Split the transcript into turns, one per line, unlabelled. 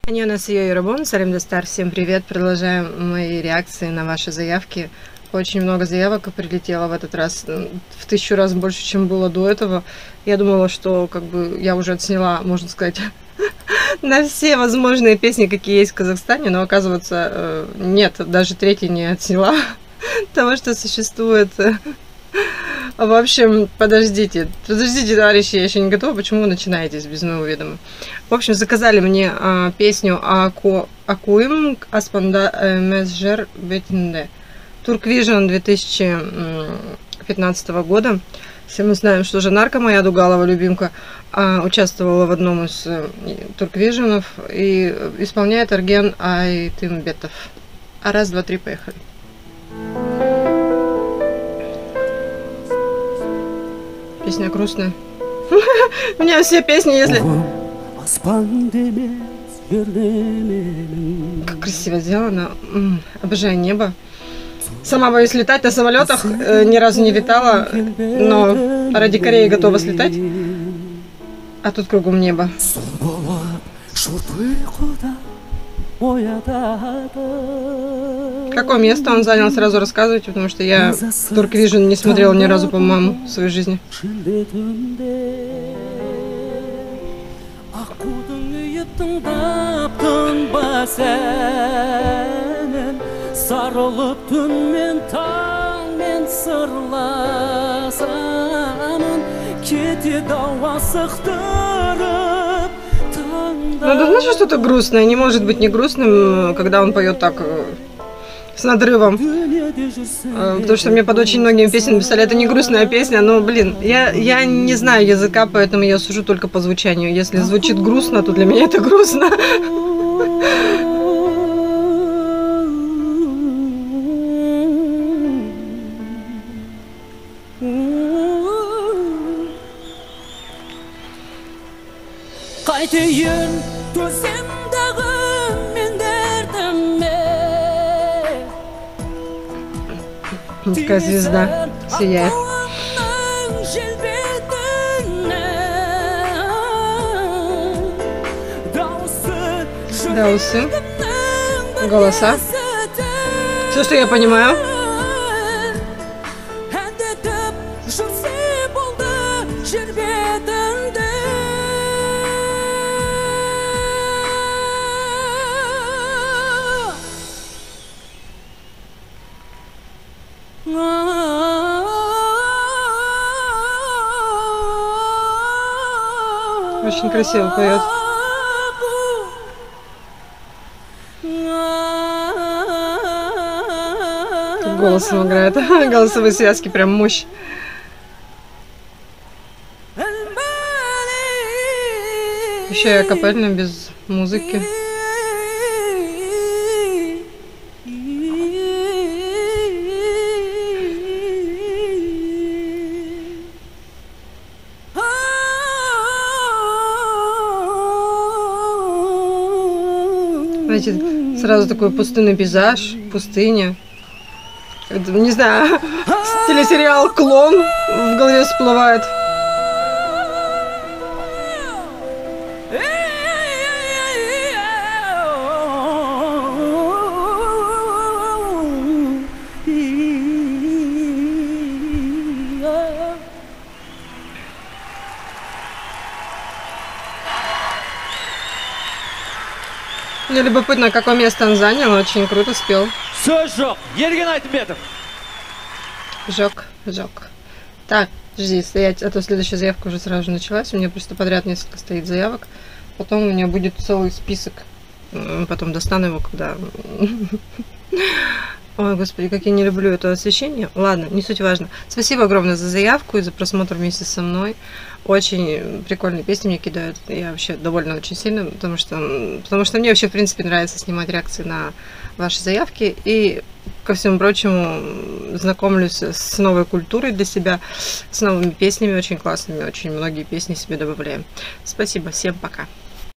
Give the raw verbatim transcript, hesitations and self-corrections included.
Аньонасийо Йорубун, Салим Дастар, всем привет! Продолжаем мои реакции на ваши заявки. Очень много заявок прилетело в этот раз, в тысячу раз больше, чем было до этого. Я думала, что как бы я уже отсняла, можно сказать, на все возможные песни, какие есть в Казахстане, но оказывается, нет, даже третий не отсняла того, что существует. В общем, подождите, подождите, товарищи, я еще не готова, почему вы начинаете без моего ведома? В общем, заказали мне а, песню Аку Акуим Аспанда Месжер Бетинде. Турквижн две тысячи пятнадцатого года. Все мы знаем, что Жанарка, моя Дугалова любимка, а, участвовала в одном из а, турквижнов и исполняет Эрген Айтымбетов. А раз, два, три, поехали. Песня грустная. У меня все песни, если... Как красиво сделано. Обожаю небо. Сама боюсь летать на самолетах. Ни разу не летала. Но ради Кореи готова слетать. А тут кругом небо. Какое место он занял, сразу рассказывайте, потому что я Турквижн не смотрела ни разу, по-моему, в своей жизни. Ну, должно же что-то грустное, не может быть не грустным, когда он поет так, с надрывом. Потому что мне под очень многими песнями писали, это не грустная песня, но, блин, я, я не знаю языка, поэтому я сужу только по звучанию. Если звучит грустно, то для меня это грустно. Такая звезда сияет. Даусы, голоса. Все, что я понимаю. Очень красиво поет. Голосом играет. Голосовые связки прям мощь. Еще и акапельно, без музыки. Значит, сразу такой пустынный пейзаж, пустыня. Не знаю, телесериал «Клон» в голове всплывает. Мне любопытно, какое место он занял, очень круто спел. Эрген Айтымбетов. Жок, жок. Так, подожди, стоять, а то следующая заявка уже сразу же началась. У меня просто подряд несколько стоит заявок. Потом у меня будет целый список. Потом достану его, когда... Ой, господи, как я не люблю это освещение. Ладно, не суть важно. Спасибо огромное за заявку и за просмотр вместе со мной. Очень прикольные песни мне кидают. Я вообще довольна очень сильно, потому что, потому что мне вообще, в принципе, нравится снимать реакции на ваши заявки. И, ко всему прочему, знакомлюсь с новой культурой для себя, с новыми песнями, очень классными. Очень многие песни себе добавляем. Спасибо, всем пока.